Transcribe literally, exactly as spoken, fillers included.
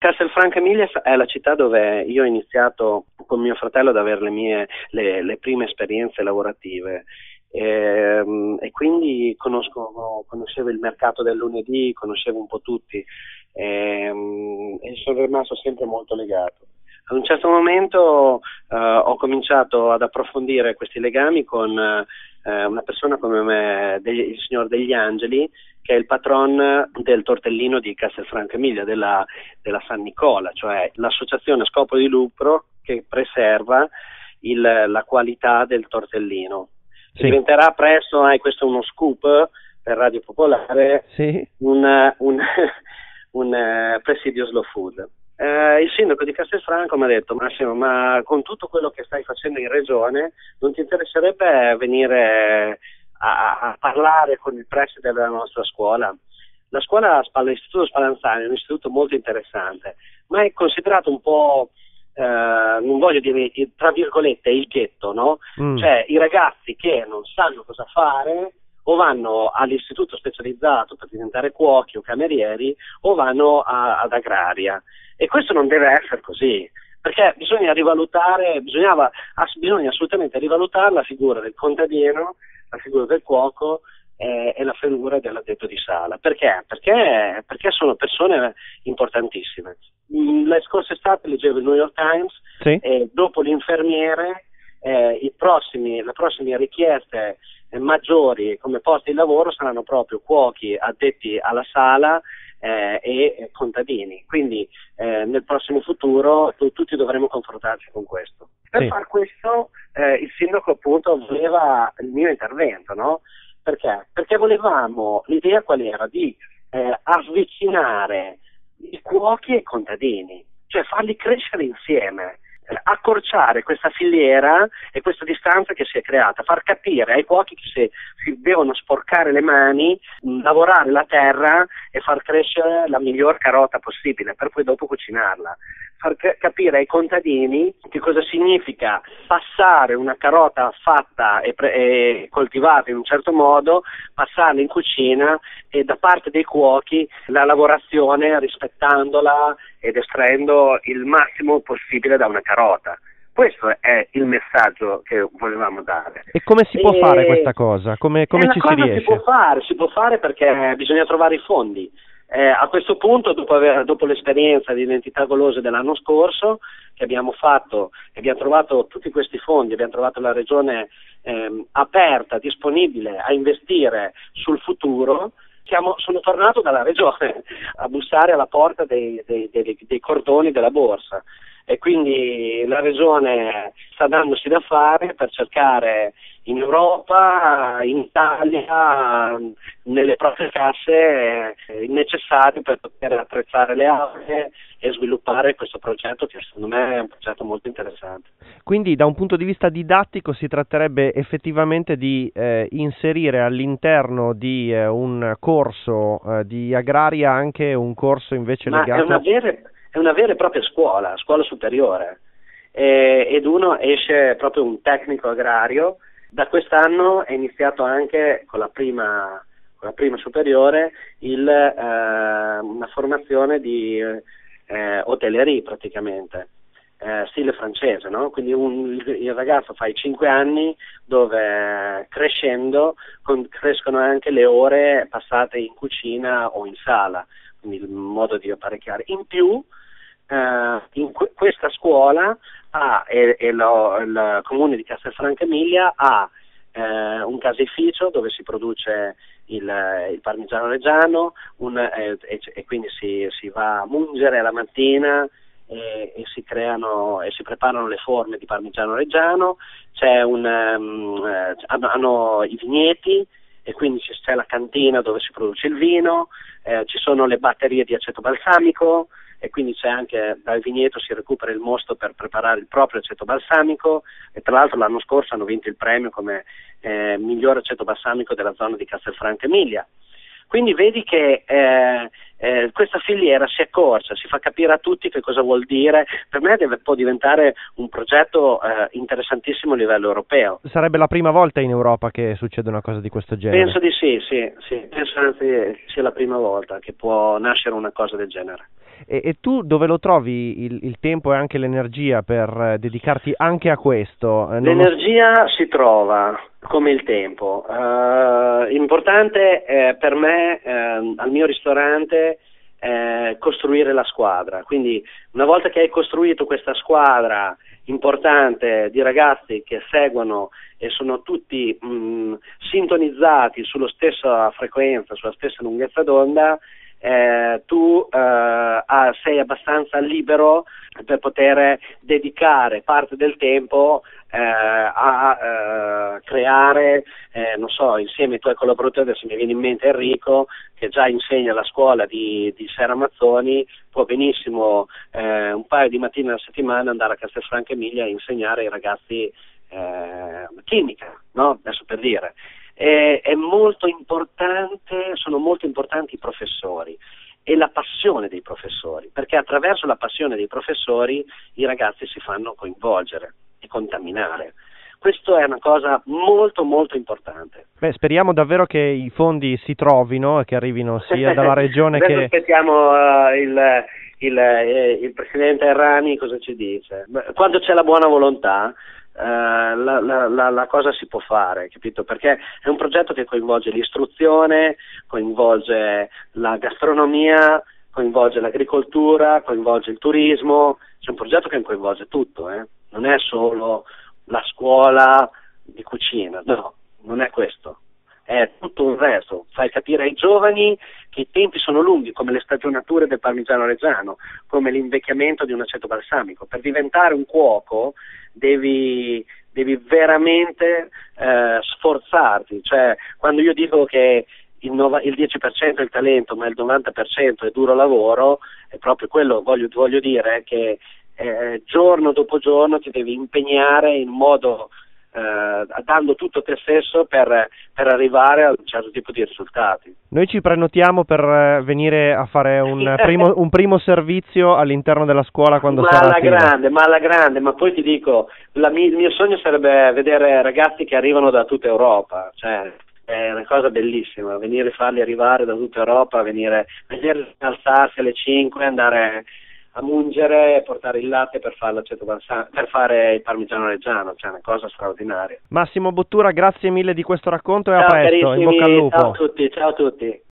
Castelfranco Emilia è la città dove io ho iniziato con mio fratello ad avere le mie le, le prime esperienze lavorative. E, e quindi conosco, conoscevo il mercato del lunedì, conoscevo un po' tutti e, e sono rimasto sempre molto legato. Ad un certo momento uh, ho cominciato ad approfondire questi legami con uh, una persona come me, degli, il signor Degli Angeli, che è il patron del tortellino di Castelfranco Emilia, della, della San Nicola, cioè l'associazione a scopo di lucro che preserva il, la qualità del tortellino. Sì. Diventerà presto, eh, questo è uno scoop per Radio Popolare, sì. un, un, un uh, presidio slow food. Eh, il sindaco di Castelfranco mi ha detto: Massimo, ma con tutto quello che stai facendo in regione non ti interesserebbe venire a, a parlare con il preside della nostra scuola? La scuola, l'Istituto Spallanzani, è un istituto molto interessante, ma è considerato un po', eh, non voglio dire, tra virgolette, il ghetto, no? Mm. Cioè i ragazzi che non sanno cosa fare o vanno all'istituto specializzato per diventare cuochi o camerieri o vanno a, ad agraria. E questo non deve essere così, perché bisogna rivalutare, bisognava, ass, bisogna assolutamente rivalutare la figura del contadino, la figura del cuoco eh, e la figura dell'addetto di sala. Perché? Perché? Perché sono persone importantissime. La scorsa estate leggevo il New York Times, sì. E dopo l'infermiere eh, i prossimi, le prossime richieste eh, maggiori come posti di lavoro saranno proprio cuochi addetti alla sala Eh, e contadini, quindi eh, nel prossimo futuro tu, tutti dovremo confrontarci con questo. Per sì. far questo eh, il sindaco appunto voleva il mio intervento, no? Perché? Perché volevamo, l'idea qual era? Di eh, avvicinare i cuochi e i contadini, cioè farli crescere insieme, eh, accorciare questa filiera e questa distanza che si è creata, far capire ai cuochi che si, si devono sporcare le mani, mh, lavorare la terra e far crescere la miglior carota possibile per poi dopo cucinarla, far c- capire ai contadini che cosa significa passare una carota fatta e, pre- e coltivata in un certo modo, passarla in cucina e da parte dei cuochi la lavorazione rispettandola ed estraendo il massimo possibile da una carota. Questo è il messaggio che volevamo dare. E come si può e... fare questa cosa? Come, come ci si riesce? Si può fare, si può fare perché bisogna trovare i fondi. Eh, a questo punto, dopo, aver, dopo l'esperienza di Identità Golose dell'anno scorso, che abbiamo fatto, abbiamo trovato tutti questi fondi, abbiamo trovato la regione ehm, aperta, disponibile a investire sul futuro. Siamo, sono tornato dalla regione a bussare alla porta dei, dei, dei, dei cordoni della borsa e quindi la regione sta dandosi da fare per cercare in Europa, in Italia, nelle proprie casse eh, il necessario per poter attrezzare le aule e sviluppare questo progetto che secondo me è un progetto molto interessante. Quindi da un punto di vista didattico si tratterebbe effettivamente di eh, inserire all'interno di eh, un corso eh, di agraria anche un corso invece Ma legato... È una vera, è una vera e propria scuola, scuola superiore, e, ed uno esce proprio un tecnico agrario. Da quest'anno è iniziato anche con la prima, con la prima superiore il, eh, una formazione di eh, hotellerie praticamente, eh, stile francese, no? Quindi un, il, il ragazzo fa i cinque anni dove eh, crescendo con, crescono anche le ore passate in cucina o in sala, quindi il modo di apparecchiare. In più Uh, in que- questa scuola ha, e, e lo, il comune di Castelfranco Emilia ha eh, un caseificio dove si produce il, il parmigiano reggiano un, eh, e, e quindi si, si va a mungere la mattina e, e si creano e si preparano le forme di parmigiano reggiano. C'è un um, eh, hanno, hanno i vigneti e quindi c'è la cantina dove si produce il vino, eh, ci sono le batterie di aceto balsamico e quindi c'è anche dal vigneto si recupera il mosto per preparare il proprio aceto balsamico e tra l'altro l'anno scorso hanno vinto il premio come eh, miglior aceto balsamico della zona di Castelfranco Emilia. Quindi vedi che eh, eh, questa filiera si accorcia, si fa capire a tutti che cosa vuol dire. Per me deve, può diventare un progetto eh, interessantissimo a livello europeo. Sarebbe la prima volta in Europa che succede una cosa di questo genere? Penso di sì, sì, sì. Penso anzi sia la prima volta che può nascere una cosa del genere. E, e tu dove lo trovi il, il tempo e anche l'energia per eh, dedicarti anche a questo? Eh, non lo- L'energia si trova come il tempo. Eh, importante eh, per me eh, al mio ristorante eh, costruire la squadra. Quindi una volta che hai costruito questa squadra importante di ragazzi che seguono e sono tutti mh, sintonizzati sulla stessa frequenza, sulla stessa lunghezza d'onda, eh, tu eh, ah, sei abbastanza libero per poter dedicare parte del tempo eh, a eh, creare, eh, non so, insieme ai tuoi collaboratori. Adesso mi viene in mente Enrico, che già insegna alla scuola di, di Serra Mazzoni, può benissimo eh, un paio di mattine alla settimana andare a Castelfranco Emilia a insegnare ai ragazzi eh, chimica, no? Adesso per dire. È, è molto importante, sono molto importanti i professori e la passione dei professori, perché attraverso la passione dei professori i ragazzi si fanno coinvolgere e contaminare. Questo è una cosa molto molto importante. Beh, speriamo davvero che i fondi si trovino e che arrivino sia dalla regione Adesso che... aspettiamo uh, il, il, eh, il presidente Errani cosa ci dice. Beh, quando c'è la buona volontà Uh, la, la, la, la cosa si può fare, capito? Perché è un progetto che coinvolge l'istruzione, coinvolge la gastronomia, coinvolge l'agricoltura, coinvolge il turismo. C'è un progetto che coinvolge tutto, eh? Non è solo la scuola di cucina, no, non è questo. È tutto il resto. Fai capire ai giovani che i tempi sono lunghi, come le stagionature del parmigiano reggiano, come l'invecchiamento di un aceto balsamico. Per diventare un cuoco devi, devi veramente eh, sforzarti. Cioè, quando io dico che il, nova, il dieci per cento è il talento, ma il novanta per cento è duro lavoro, è proprio quello, voglio, voglio dire che eh, giorno dopo giorno ti devi impegnare in modo Uh, dando tutto te stesso per, per arrivare a un certo tipo di risultati. Noi ci prenotiamo per uh, venire a fare un primo, un primo servizio all'interno della scuola quando ma sarà alla attiva. grande, ma alla grande, ma poi ti dico, la mi, il mio sogno sarebbe vedere ragazzi che arrivano da tutta Europa, cioè è una cosa bellissima, venire a farli arrivare da tutta Europa, venire, vedere alzarsi alle cinque, andare a mungere e portare il latte per fare l'aceto balsamico, per fare il parmigiano reggiano, cioè una cosa straordinaria. Massimo Bottura, grazie mille di questo racconto e Ciao, a presto, in bocca al lupo. Ciao a tutti, ciao a tutti.